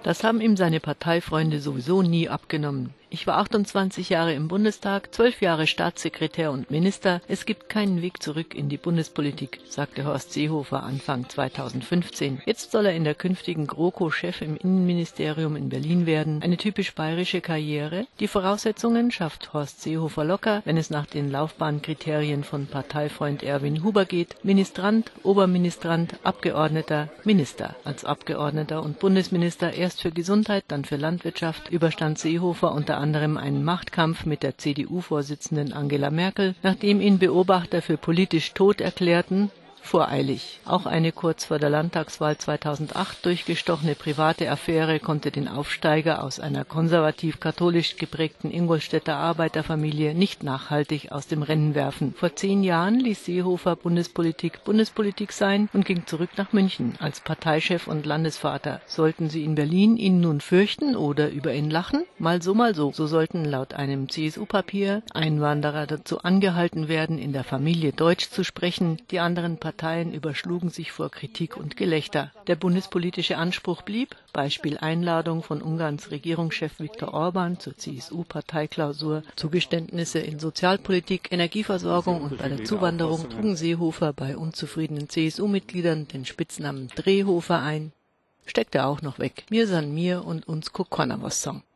Das haben ihm seine Parteifreunde sowieso nie abgenommen. Ich war 28 Jahre im Bundestag, 12 Jahre Staatssekretär und Minister. Es gibt keinen Weg zurück in die Bundespolitik, sagte Horst Seehofer Anfang 2015. Jetzt soll er in der künftigen GroKo Chef im Innenministerium in Berlin werden. Eine typisch bayerische Karriere. Die Voraussetzungen schafft Horst Seehofer locker, wenn es nach den Laufbahnkriterien von Parteifreund Erwin Huber geht. Ministrant, Oberministrant, Abgeordneter, Minister. Als Abgeordneter und Bundesminister erst für Gesundheit, dann für Landwirtschaft überstand Seehofer unter anderem einen Machtkampf mit der CDU-Vorsitzenden Angela Merkel, nachdem ihn Beobachter für politisch tot erklärten, voreilig. Auch eine kurz vor der Landtagswahl 2008 durchgestochene private Affäre konnte den Aufsteiger aus einer konservativ-katholisch geprägten Ingolstädter Arbeiterfamilie nicht nachhaltig aus dem Rennen werfen. Vor 10 Jahren ließ Seehofer Bundespolitik sein und ging zurück nach München als Parteichef und Landesvater. Sollten sie in Berlin ihn nun fürchten oder über ihn lachen? Mal so, mal so. So sollten laut einem CSU-Papier Einwanderer dazu angehalten werden, in der Familie Deutsch zu sprechen. Die anderen Parteien überschlugen sich vor Kritik und Gelächter. Der bundespolitische Anspruch blieb, Beispiel Einladung von Ungarns Regierungschef Viktor Orban zur CSU-Parteiklausur, Zugeständnisse in Sozialpolitik, Energieversorgung und bei der Zuwanderung trugen Seehofer bei unzufriedenen CSU-Mitgliedern den Spitznamen Drehhofer ein. Steckt er auch noch weg. Mir san mir und uns Kokonna was Song.